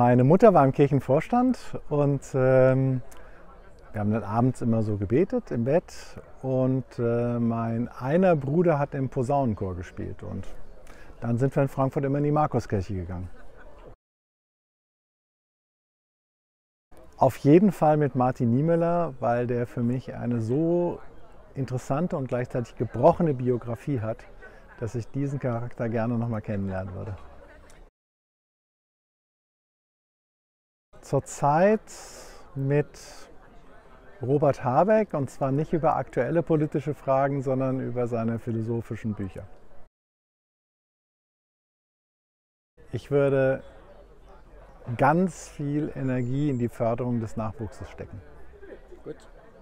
Meine Mutter war im Kirchenvorstand und wir haben dann abends immer so gebetet im Bett und mein einer Bruder hat im Posaunenchor gespielt und dann sind wir in Frankfurt immer in die Markuskirche gegangen. Auf jeden Fall mit Martin Niemöller, weil der für mich eine so interessante und gleichzeitig gebrochene Biografie hat, dass ich diesen Charakter gerne noch mal kennenlernen würde. Zurzeit mit Robert Habeck, und zwar nicht über aktuelle politische Fragen, sondern über seine philosophischen Bücher. Ich würde ganz viel Energie in die Förderung des Nachwuchses stecken. Gut.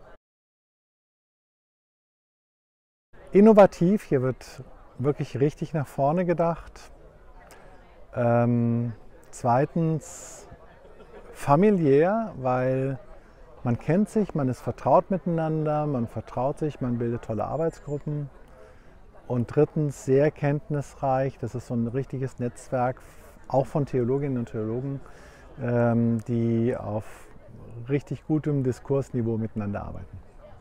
Innovativ, hier wird wirklich richtig nach vorne gedacht. Zweitens familiär, weil man kennt sich, man ist vertraut miteinander, man vertraut sich, man bildet tolle Arbeitsgruppen. Und drittens sehr kenntnisreich, das ist so ein richtiges Netzwerk, auch von Theologinnen und Theologen, die auf richtig gutem Diskursniveau miteinander arbeiten.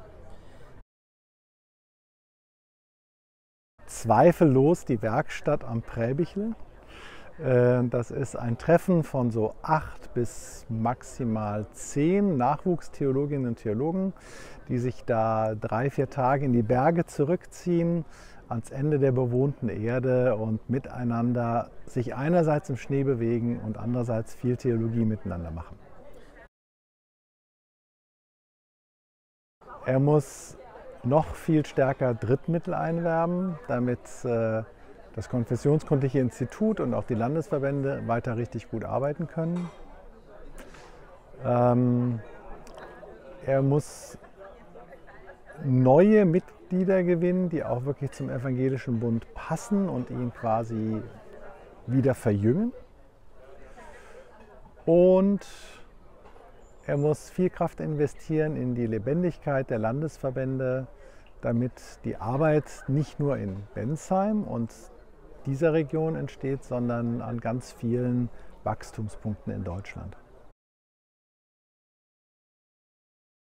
Zweifellos die Werkstatt am Präbichl. Das ist ein Treffen von so 8 bis maximal 10 Nachwuchstheologinnen und Theologen, die sich da 3, 4 Tage in die Berge zurückziehen, ans Ende der bewohnten Erde und miteinander sich einerseits im Schnee bewegen und andererseits viel Theologie miteinander machen. Er muss noch viel stärker Drittmittel einwerben, damit das Konfessionskundliche Institut und auch die Landesverbände weiter richtig gut arbeiten können. Er muss neue Mitglieder gewinnen, die auch wirklich zum Evangelischen Bund passen und ihn quasi wieder verjüngen. Und er muss viel Kraft investieren in die Lebendigkeit der Landesverbände, damit die Arbeit nicht nur in Bensheim und dieser Region entsteht, sondern an ganz vielen Wachstumspunkten in Deutschland.